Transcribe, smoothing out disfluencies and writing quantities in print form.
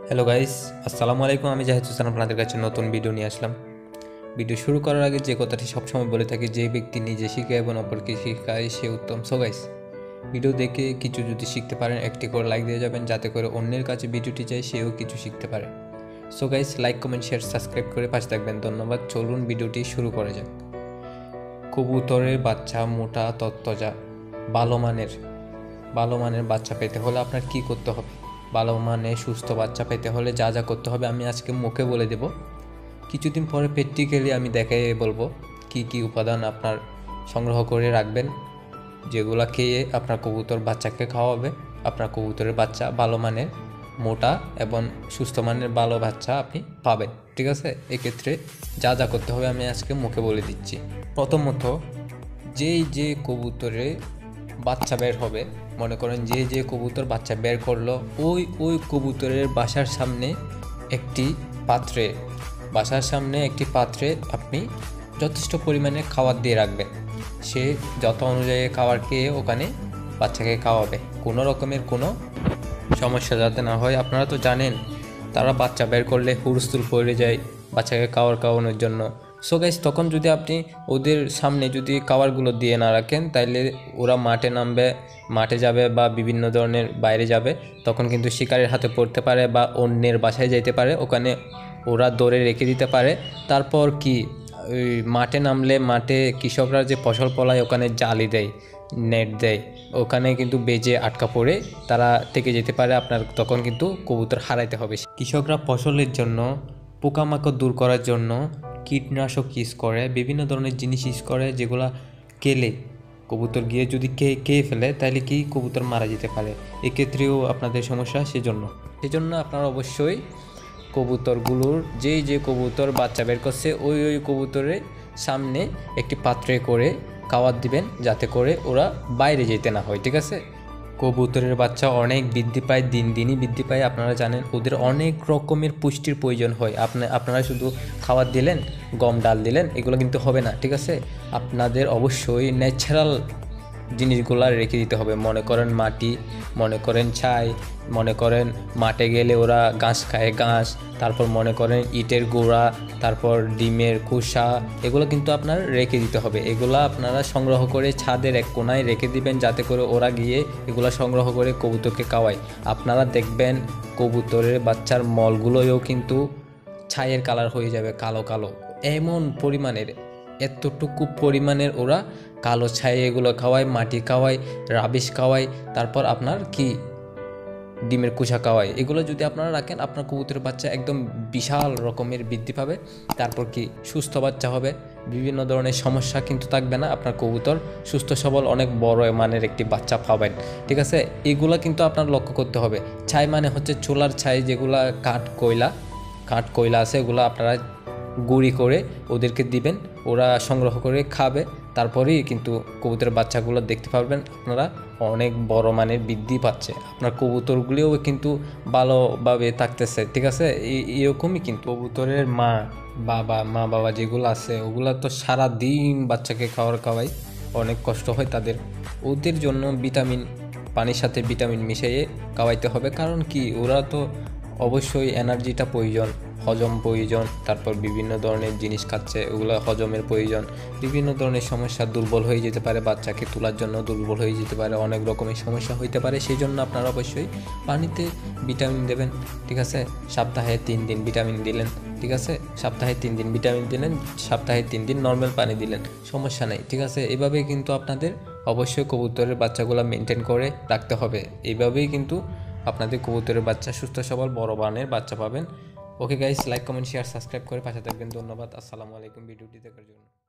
Hello guys, আসসালামু আলাইকুম। আমি জাহিদ হোসেন আপনাদের কাছে নতুন ভিডিও নিয়ে আসলাম। ভিডিও শুরু করার আগে যে কথাটি সবসময় বলে থাকি, যে ব্যক্তি নিজে শিখে এবং অপরকে শিখায় সে উত্তম। সো গাইস, ভিডিও দেখে কিছু যদি শিখতে পারেন একটি করে লাইক দিয়ে যাবেন, যাতে করে অন্যের কাছে ভিডিওটি চাই সেও কিছু শিখতে পারে। So guys, like, comment, share, subscribe করে পাশে থাকবেন। ধন্যবাদ। চলুন ভিডিওটি শুরু করা যাক। কবুতরের বাচ্চা মোটা তত্ত্বজা ভালো মানের বাচ্চা পেতে হলে আপনার কি করতে হবে, ভালো মানের সুস্থ বাচ্চা পেতে হলে যা যা করতে হবে আমি আজকে মুখে বলে দেব। কিছুদিন পরে প্র্যাকটিক্যালি আমি দেখাই বলবো কি কি উপাদান আপনার সংগ্রহ করে রাখবেন, যেগুলা খেয়ে আপনার কবুতর বাচ্চাকে খাওয়াবে। আপনার কবুতরের বাচ্চা ভালো মানের মোটা এবং সুস্থ মানের ভালো বাচ্চা আপনি পাবেন। ঠিক আছে, এক্ষেত্রে যা যা করতে হবে আমি আজকে মুখে বলে দিচ্ছি। প্রথমত, যে কবুতরে বাচ্চা বের হবে, মনে করেন যে কবুতর বাচ্চা বের করলো, ওই কবুতরের বাসার সামনে একটি পাত্রে আপনি যথেষ্ট পরিমাণে খাবার দিয়ে রাখবেন। সে যত অনুযায়ী খাবার খেয়ে ওখানে বাচ্চাকে খাওয়াবে, কোনো রকমের কোনো সমস্যা যাতে না হয়। আপনারা তো জানেন তারা বাচ্চা বের করলে হুড়স্থুল পড়ে যায় বাচ্চাকে খাওয়ানোর জন্য। সো গাইস, তখন যদি আপনি ওদের সামনে যদি খাবারগুলো দিয়ে না রাখেন, তাইলে ওরা মাঠে যাবে বা বিভিন্ন ধরনের বাইরে যাবে, তখন কিন্তু শিকারের হাতে পড়তে পারে বা অন্যের বাসায় যাইতে পারে, ওখানে ওরা দৌড়ে রেখে দিতে পারে। তারপর কি, ওই মাঠে নামলে মাঠে কৃষকরা যে ফসল ফলায় ওখানে জালি দেয়, নেট দেয়, ওখানে কিন্তু বেজে আটকা পড়ে তারা থেকে যেতে পারে। আপনার তখন কিন্তু কবুতর হারাইতে হবে। কৃষকরা ফসলের জন্য, পোকামাকড় দূর করার জন্য কীটনাশক ইউজ করে, বিভিন্ন ধরনের জিনিস ইউজ করে, যেগুলা খেলে কবুতর গিয়ে যদি খেয়ে ফেলে তাহলে কি কবুতর মারা যেতে পারে। এক্ষেত্রেও আপনাদের সমস্যা। সেজন্য আপনারা অবশ্যই কবুতরগুলোর যে কবুতর বাচ্চা বের করছে ওই কবুতরের সামনে একটি পাত্রে করে খাবার দিবেন, যাতে করে ওরা বাইরে যেতে না হয়। ঠিক আছে, কবুতরের বাচ্চা অনেক বৃদ্ধি পায়, দিনই বৃদ্ধি পায়। আপনারা জানেন ওদের অনেক রকমের পুষ্টির প্রয়োজন হয়। আপনারা শুধু খাবার দিলেন, গম ডাল দিলেন, এগুলো কিন্তু হবে না। ঠিক আছে, আপনাদের অবশ্যই ন্যাচারাল জিনিসগুলো রেখে দিতে হবে। মনে করেন মাটি, মনে করেন ছাই, মনে করেন মাঠে গেলে ওরা ঘাস খায়, তারপর মনে করেন ইটের গুঁড়া, তারপর ডিমের খোসা, এগুলো কিন্তু আপনার রেখে দিতে হবে। এগুলো আপনারা সংগ্রহ করে ছাদের এক কোনায় রেখে দিবেন, যাতে করে ওরা গিয়ে এগুলো সংগ্রহ করে কবুতরকে খাওয়ায়। আপনারা দেখবেন কবুতরের বাচ্চার মলগুলোও কিন্তু ছাইয়ের কালার হয়ে যাবে, কালো, এমন পরিমাণের, এতটুকু পরিমাণের ওরা কালো ছাই এগুলো খাওয়ায়, মাটি খাওয়ায়, রাবিশ খাওয়ায়, তারপর আপনার কি ডিমের কুচা খাওয়ায়। এগুলো যদি আপনারা রাখেন, আপনার কবুতরের বাচ্চা একদম বিশাল রকমের বৃদ্ধি পাবে। তারপর কি সুস্থ বাচ্চা হবে, বিভিন্ন ধরনের সমস্যা কিন্তু থাকবে না। আপনার কবুতর সুস্থ সবল অনেক বড় মানের একটি বাচ্চা পাবেন। ঠিক আছে, এগুলো কিন্তু আপনার লক্ষ্য করতে হবে। ছাই মানে হচ্ছে চুলার ছাই, যেগুলা কাঠ কয়লা আছে, এগুলো আপনারা গুঁড়ি করে ওদেরকে দিবেন, ওরা সংগ্রহ করে খাবে। তারপরেই কিন্তু কবুতরের বাচ্চাগুলো দেখতে পারবেন আপনারা অনেক বড় মানের বৃদ্ধি পাচ্ছে, আপনার কবুতরগুলিও কিন্তু ভালোভাবে থাকতেছে। ঠিক আছে, এরকমই কিন্তু কবুতরের মা বাবা যেগুলো আছে, ওগুলো তো সারাদিন বাচ্চাকে খাওয়াই, অনেক কষ্ট হয় তাদের। ওদের জন্য পানির সাথে ভিটামিন মিশিয়ে খাওয়াইতে হবে। কারণ কি, ওরা তো অবশ্যই এনার্জিটা প্রয়োজন, হজম প্রয়োজন, তারপর বিভিন্ন ধরনের জিনিস খাচ্ছে, ওগুলো হজমের প্রয়োজন। বিভিন্ন ধরনের সমস্যা, দুর্বল হয়ে যেতে পারে, বাচ্চাকে তোলার জন্য দুর্বল হয়ে যেতে পারে, অনেক রকমের সমস্যা হইতে পারে। সেই জন্য আপনারা অবশ্যই পানিতে ভিটামিন দেবেন। ঠিক আছে, সপ্তাহে 3 দিন ভিটামিন দিলেন। ঠিক আছে, সপ্তাহে 3 দিন ভিটামিন দিলেন, সপ্তাহে 3 দিন নর্মাল পানি দিলেন, সমস্যা নেই। ঠিক আছে, এভাবেই কিন্তু আপনাদের অবশ্যই কবুতরের বাচ্চাগুলো মেনটেন করে রাখতে হবে। এইভাবেই কিন্তু আপনাদের কবুতরের বাচ্চা সুস্থ সবল বড় মানের বাচ্চা পাবেন। Okay guys, like, comment, share, subscribe করে পাশে থাকবেন। ধন্যবাদ। আসসালামু আলাইকুম ভিডিওটি দেখার জন্য।